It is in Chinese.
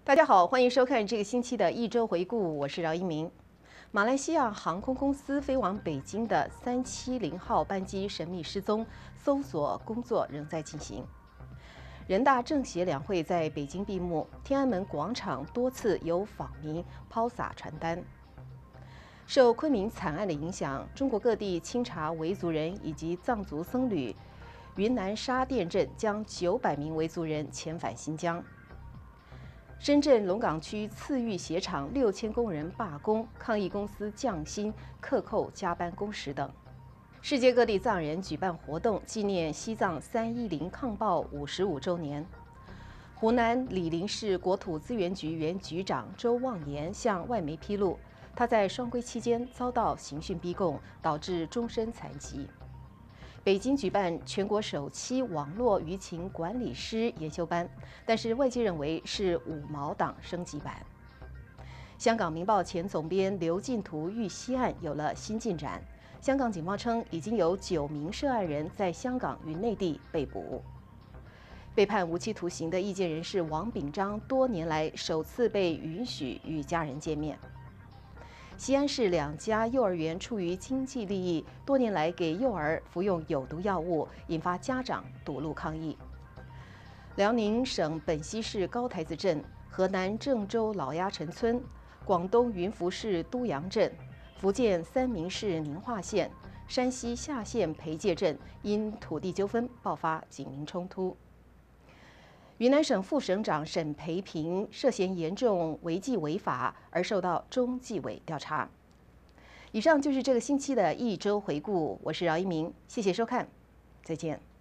大家好，欢迎收看这个星期的一周回顾，我是饶一鸣。马来西亚航空公司飞往北京的370号班机神秘失踪，搜索工作仍在进行。人大政协两会在北京闭幕，天安门广场多次有访民抛洒传单。受昆明惨案的影响，中国各地清查维族人以及藏族僧侣。云南沙甸镇将900名维族人遣返新疆。深圳龙岗区次玉鞋厂6000工人罢工，抗议公司降薪、克扣加班工时等。世界各地藏人举办活动，纪念西藏310抗暴55周年。湖南醴陵市国土资源局原局长周望言向外媒披露，他在双规期间遭到刑讯逼供，导致终身残疾。北京举办全国首期网络舆情管理师研修班，但是外界认为是5毛党升级版。香港《明报》前总编刘进图遇袭案有了新进展，香港警方称已经有9名涉案人在香港与内地被捕。被判无期徒刑的意见人士王炳章多年来首次被允许与家人见面。西安市2家幼儿园出于经济利益，多年来给幼儿服用有毒药物，引发家长堵路抗议。辽宁省本溪市高台子镇、河南郑州老鸭城村、广东云浮市都阳镇、福建三明市宁化县、山西夏县裴界镇因土地纠纷爆发警民冲突。云南省副省长沈培平涉嫌严重违纪违法，而受到中纪委调查。以上就是这个星期的一周回顾，我是饶一鸣，谢谢收看，再见。